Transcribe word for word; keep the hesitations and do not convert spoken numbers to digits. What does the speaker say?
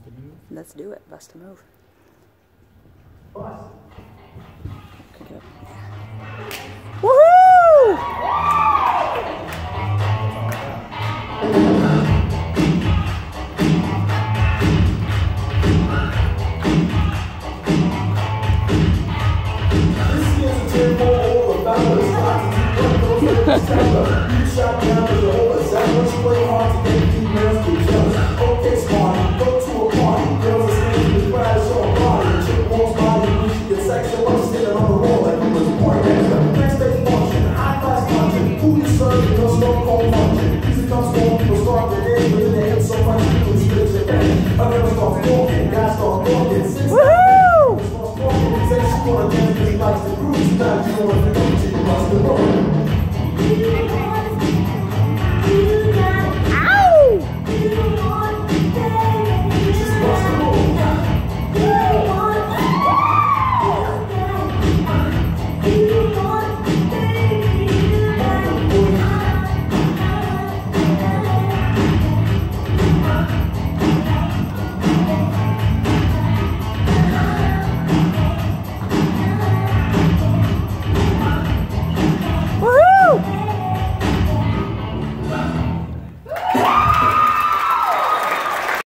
a move? Let's do it. Bust a move. Bust. Okay. Woohoo! This is a ten-four over, found the spots, and you put those in the